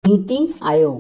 नीति आयोग।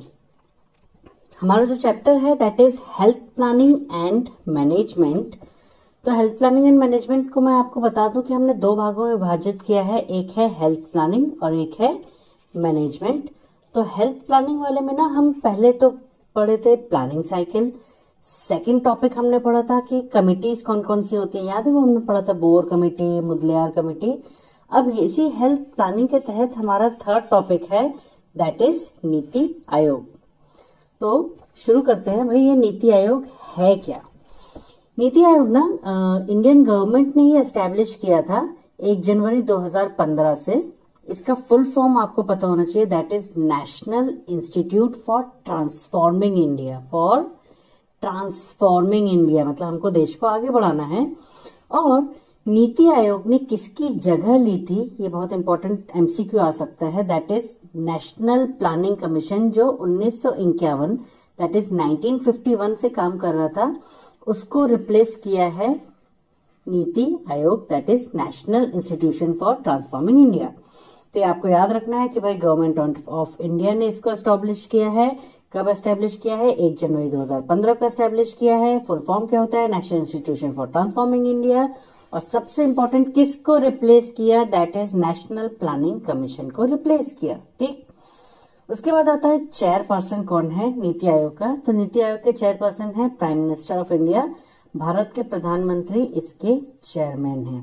हमारा जो चैप्टर है that is health planning and management. तो हेल्थ प्लानिंग एंड मैनेजमेंट को मैं आपको बता दूं कि हमने दो भागों में विभाजित किया है, एक है हेल्थ प्लानिंग और एक है मैनेजमेंट। तो हेल्थ प्लानिंग वाले में ना हम पहले तो पढ़े थे प्लानिंग साइकिल, सेकंड टॉपिक हमने पढ़ा था कि कमिटीज कौन कौन सी होती है, याद है वो हमने पढ़ा था बोर कमेटी, मुदलियार कमेटी। अब इसी हेल्थ प्लानिंग के तहत हमारा थर्ड टॉपिक है दैट इज नीति आयोग। तो शुरू करते हैं भाई, ये नीति आयोग है क्या। नीति आयोग ना इंडियन गवर्नमेंट ने ही एस्टैब्लिश किया था 1 जनवरी 2015 से। इसका फुल फॉर्म आपको पता होना चाहिए, that is national institute for transforming India. For transforming India मतलब हमको देश को आगे बढ़ाना है। और नीति आयोग ने किसकी जगह ली थी, ये बहुत इंपॉर्टेंट एमसीक्यू आ सकता है, that is national planning commission, जो 1951 दैट इज 1951 से काम कर रहा था, उसको रिप्लेस किया है NITI Aayog, that is national institution for transforming India. तो ये आपको याद रखना है कि भाई गवर्नमेंट ऑफ इंडिया ने इसको एस्टैब्लिश किया है। कब एस्टैब्लिश किया है? 1 जनवरी 2015 को एस्टैब्लिश किया है। फुल फॉर्म क्या होता है? National institution for transforming India. और सबसे इंपॉर्टेंट किसको रिप्लेस किया? That is national planning commission को रिप्लेस किया। ठीक, उसके बाद आता है चेयरपर्सन कौन है नीति आयोग का। तो नीति आयोग के चेयरपर्सन है prime minister of India, Bharat के प्रधानमंत्री इसके चेयरमैन हैं।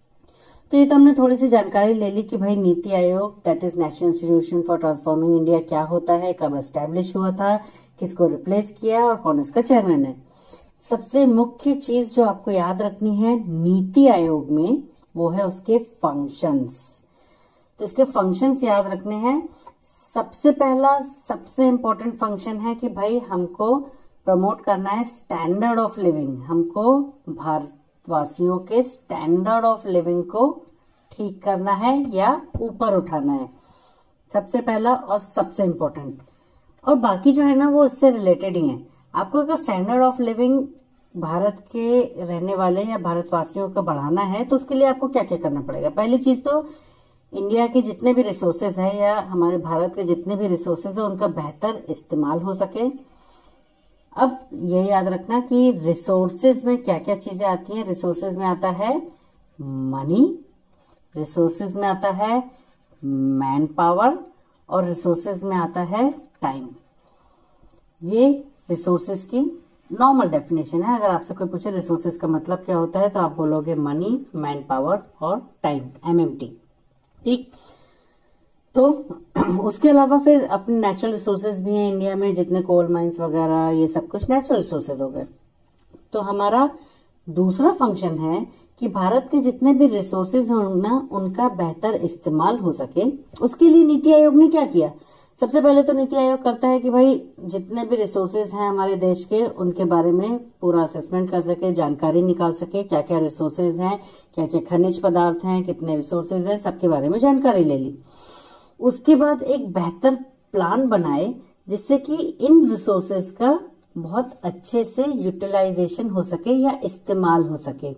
तो ये तो हमने थोड़ी सी जानकारी ले ली कि भाई NITI Aayog that is national institution for transforming India क्या होता है, कब एस्टैब्लिश हुआ था, किसको रिप्लेस किया और कौन इसका चेयरमैन है। सबसे मुख्य चीज जो आपको याद रखनी है नीति आयोग में, वो है उसके फंक्शंस। तो इसके फंक्शंस याद रखने हैं। सबसे पहला सबसे इंपॉर्टेंट फंक्शन है कि भाई हमको प्रमोट करना है स्टैंडर्ड ऑफ लिविंग। हमको भारतवासियों के स्टैंडर्ड ऑफ लिविंग को ठीक करना है या ऊपर उठाना है, सबसे पहला और सबसे इंपॉर्टेंट। और बाकी जो है ना वो इससे रिलेटेड ही है। आपको अगर स्टैंडर्ड ऑफ लिविंग भारत के रहने वाले या भारतवासियों का बढ़ाना है तो उसके लिए आपको क्या क्या करना पड़ेगा। पहली चीज तो इंडिया के जितने भी रिसोर्सेज है या हमारे भारत के जितने भी रिसोर्सेज है उनका बेहतर इस्तेमाल हो सके। अब ये याद रखना कि रिसोर्सेज में क्या क्या चीजें आती हैं। रिसोर्सेज में आता है मनी, रिसोर्सेज में आता है मैन पावर और रिसोर्सेज में आता है टाइम। ये रिसोर्सेज की नॉर्मल डेफिनेशन है। अगर आपसे कोई पूछे रिसोर्सेज का मतलब क्या होता है तो आप बोलोगे मनी, मैन पावर और टाइम, MMT। ठीक, तो उसके अलावा फिर अपने नेचुरल रिसोर्सेज भी हैं इंडिया में, जितने कोल माइंस वगैरह ये सब कुछ नेचुरल रिसोर्सेज हो गए। तो हमारा दूसरा फंक्शन है कि भारत के जितने भी रिसोर्सेज हों ना उनका बेहतर इस्तेमाल हो सके। उसके लिए नीति आयोग ने क्या किया? सबसे पहले तो नीति आयोग करता है कि भाई जितने भी रिसोर्सेज हैं हमारे देश के उनके बारे में पूरा असेसमेंट कर सके, जानकारी निकाल सके, क्या क्या रिसोर्सेज हैं, क्या क्या खनिज पदार्थ हैं, कितने रिसोर्सेज हैं, सबके बारे में जानकारी ले ली। उसके बाद एक बेहतर प्लान बनाए जिससे कि इन रिसोर्सेज का बहुत अच्छे से यूटिलाइजेशन हो सके या इस्तेमाल हो सके।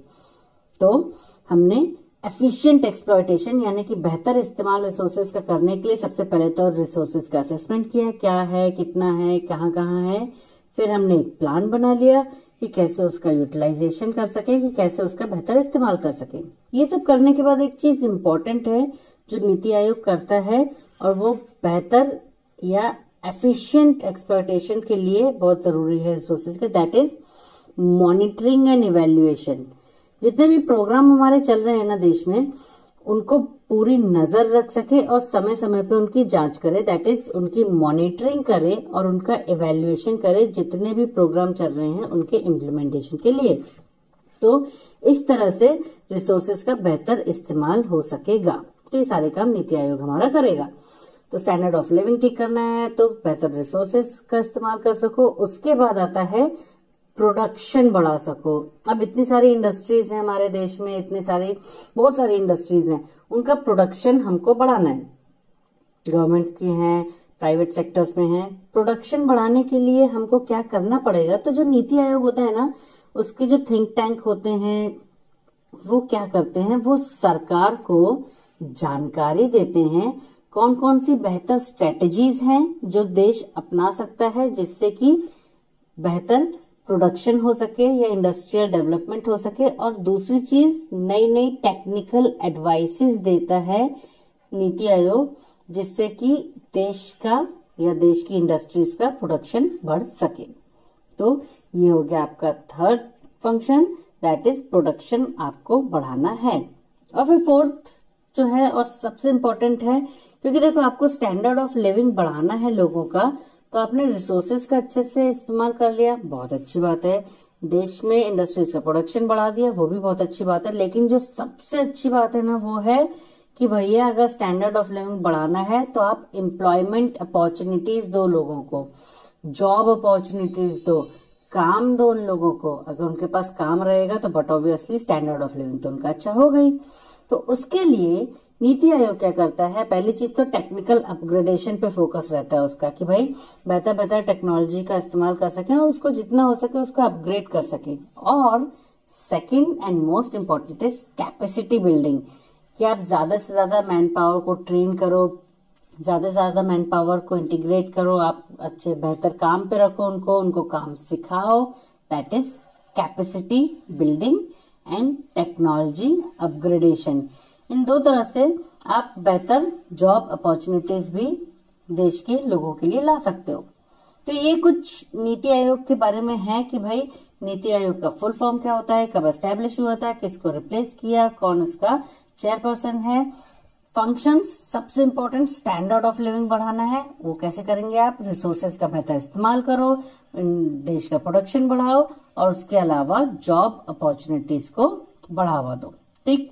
तो हमने एफिशिएंट एक्सप्लॉयटेशन यानी कि बेहतर इस्तेमाल रिसोर्सेज का करने के लिए सबसे पहले तो रिसोर्सेज का असेसमेंट किया, क्या है, कितना है, कहाँ कहाँ है। फिर हमने एक प्लान बना लिया कि कैसे उसका यूटिलाइजेशन कर सके, कि कैसे उसका बेहतर इस्तेमाल कर सके। ये सब करने के बाद एक चीज इंपॉर्टेंट है जो नीति आयोग करता है और वो बेहतर या एफिशिएंट एक्सप्लॉयटेशन के लिए बहुत जरूरी है रिसोर्सेज के, that is monitoring and evaluation. जितने भी प्रोग्राम हमारे चल रहे हैं ना देश में उनको पूरी नजर रख सके और समय समय पे उनकी जांच करे, दैट इज उनकी मॉनिटरिंग करे और उनका इवेल्युएशन करे जितने भी प्रोग्राम चल रहे हैं उनके इम्प्लीमेंटेशन के लिए। तो इस तरह से रिसोर्सेज का बेहतर इस्तेमाल हो सकेगा। तो ये सारे काम नीति आयोग हमारा करेगा। तो स्टैंडर्ड ऑफ लिविंग ठीक करना है तो बेहतर रिसोर्सेज का इस्तेमाल कर सको। उसके बाद आता है प्रोडक्शन बढ़ा सको। अब इतनी सारी इंडस्ट्रीज हैं हमारे देश में, बहुत सारी इंडस्ट्रीज हैं, उनका प्रोडक्शन हमको बढ़ाना है। गवर्नमेंट की हैं, प्राइवेट सेक्टर्स में हैं। प्रोडक्शन बढ़ाने के लिए हमको क्या करना पड़ेगा? तो जो नीति आयोग होता है ना उसके जो थिंक टैंक होते हैं वो क्या करते हैं, वो सरकार को जानकारी देते हैं कौन कौन सी बेहतर स्ट्रेटजीज हैं जो देश अपना सकता है जिससे कि बेहतर प्रोडक्शन हो सके या इंडस्ट्रियल डेवलपमेंट हो सके। और दूसरी चीज, नई नई टेक्निकल एडवाइसेस देता है नीति आयोग जिससे कि देश का या देश की इंडस्ट्रीज का प्रोडक्शन बढ़ सके। तो ये हो गया आपका third function, that is production आपको बढ़ाना है। और फिर फोर्थ जो है और सबसे इंपॉर्टेंट है, क्योंकि देखो आपको स्टैंडर्ड ऑफ लिविंग बढ़ाना है लोगों का, तो आपने रिसोर्सेज का अच्छे से इस्तेमाल कर लिया, बहुत अच्छी बात है। देश में इंडस्ट्रीज का प्रोडक्शन बढ़ा दिया, वो भी बहुत अच्छी बात है। लेकिन जो सबसे अच्छी बात है ना वो है कि भैया अगर स्टैंडर्ड ऑफ लिविंग बढ़ाना है तो आप एम्प्लॉयमेंट अपॉर्चुनिटीज दो लोगों को, जॉब अपॉर्चुनिटीज दो, काम दो उन लोगों को। अगर उनके पास काम रहेगा तो but obviously standard of living तो उनका अच्छा हो गई। तो उसके लिए नीति आयोग क्या करता है, पहली चीज तो टेक्निकल अपग्रेडेशन पे फोकस रहता है उसका कि भाई बेहतर बेहतर टेक्नोलॉजी का इस्तेमाल कर सकें और उसको जितना हो सके उसको अपग्रेड कर सके। और second and most important is capacity building, कि आप ज्यादा से ज्यादा मैन पावर को ट्रेन करो, ज्यादा से ज्यादा मैन पावर को इंटीग्रेट करो, आप अच्छे बेहतर काम पे रखो उनको काम सिखाओ। That is capacity building and technology upgradation. इन दो तरह से आप बेहतर जॉब अपॉर्चुनिटीज भी देश के लोगों के लिए ला सकते हो। तो ये कुछ नीति आयोग के बारे में है कि भाई नीति आयोग का फुल फॉर्म क्या होता है, कब एस्टेब्लिश हुआ था, किसको रिप्लेस किया, कौन उसका चेयरपर्सन है। फंक्शंस सबसे इंपॉर्टेंट, स्टैंडर्ड ऑफ लिविंग बढ़ाना है, वो कैसे करेंगे आप, रिसोर्सेज का बेहतर इस्तेमाल करो, देश का प्रोडक्शन बढ़ाओ और उसके अलावा जॉब अपॉर्चुनिटीज को बढ़ावा दो। ठीक,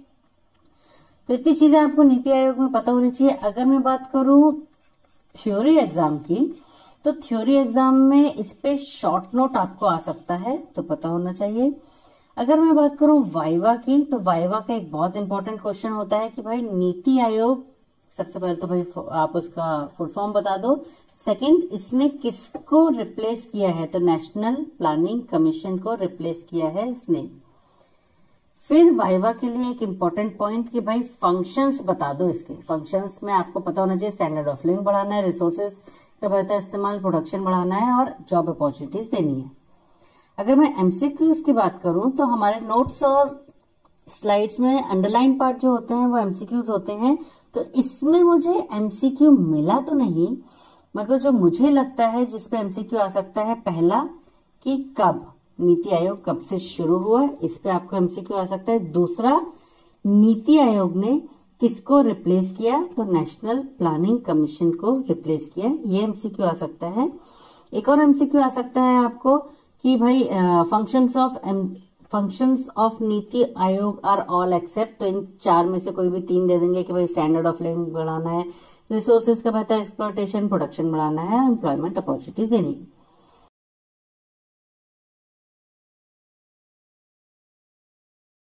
तो इतनी चीजें आपको नीति आयोग में पता होनी चाहिए। अगर मैं बात करूं थ्योरी एग्जाम की, तो थ्योरी एग्जाम में इस पे शॉर्ट नोट आपको आ सकता है, तो पता होना चाहिए। अगर मैं बात करूं वाइवा की, तो वाइवा का एक बहुत इंपॉर्टेंट क्वेश्चन होता है कि भाई नीति आयोग, सबसे पहले तो भाई आप उसका फुल फॉर्म बता दो। सेकंड, इसने किसको रिप्लेस किया है, तो नेशनल प्लानिंग कमीशन को रिप्लेस किया है इसने। फिर वाइवा के लिए एक इम्पोर्टेंट पॉइंट कि भाई फंक्शंस बता दो इसके। फंक्शंस में आपको पता होना चाहिए स्टैंडर्ड ऑफ लिविंग बढ़ाना है, रिसोर्सेज का बेहतर इस्तेमाल, प्रोडक्शन बढ़ाना है और जॉब अपॉर्चुनिटीज देनी है। अगर मैं एमसीक्यूज की बात करूं तो हमारे नोट्स और स्लाइड्स में अंडरलाइन पार्ट जो होते हैं वो एमसीक्यूज होते हैं। तो इसमें मुझे एमसीक्यू मिला तो नहीं, मगर जो मुझे लगता है जिसपे एमसीक्यू आ सकता है, पहला कि कब नीति आयोग कब से शुरू हुआ, इस पे आपको एमसीक्यू आ सकता है। दूसरा, नीति आयोग ने किसको रिप्लेस किया, तो नेशनल प्लानिंग कमीशन को रिप्लेस किया, ये एमसीक्यू आ सकता है। एक और एमसीक्यू आ सकता है आपको कि भाई functions of NITI Aayog are all except, तो इन चार में से कोई भी तीन दे देंगे कि भाई स्टैंडर्ड ऑफ लिविंग बढ़ाना है, रिसोर्सेज का बेहतर एक्सप्लॉयटेशन, प्रोडक्शन बढ़ाना है, एम्प्लॉयमेंट अपॉर्चुनिटीज देनी है।